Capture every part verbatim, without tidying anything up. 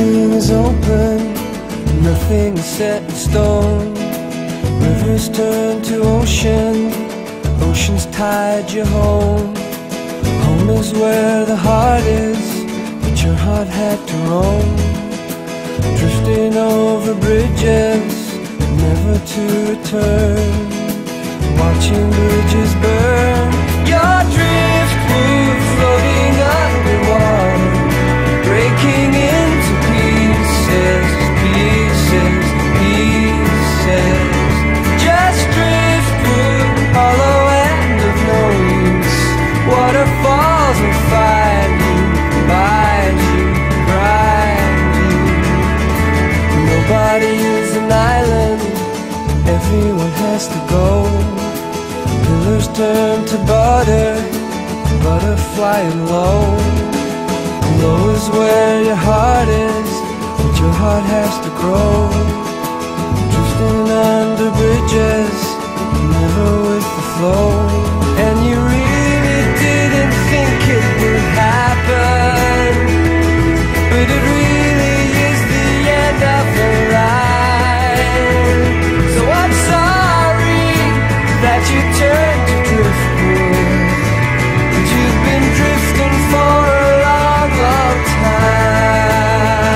Everything is open, nothing is set in stone. Rivers turn to ocean, ocean's tide you home. Home is where the heart is, but your heart had to roam. Drifting over bridges, never to return. Watching bridges burn. Your driftwood floating underwater, breaking into pieces, pieces, pieces. Just driftwood, hollow and of no use. Waterfalls will find you, bite you, grind you. Nobody is an island, everyone has to go. Pillars turn to butter, butter flying low. Low is where your heart is, but your heart has to grow. Drifting under bridges, never with the flow. And you really didn't think it would happen, but it really is the end of the line. So I'm sorry that you turned to driftwood, but you've been drifting for a long, long time.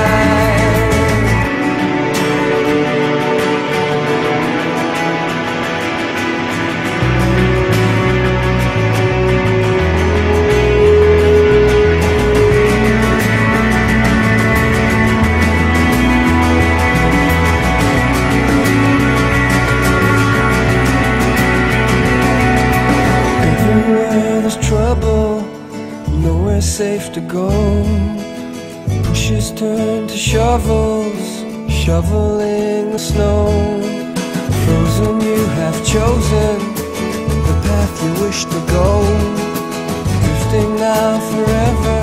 Nowhere safe to go. Pushes turn to shovels, shoveling the snow. Frozen, you have chosen the path you wish to go. Drifting now forever,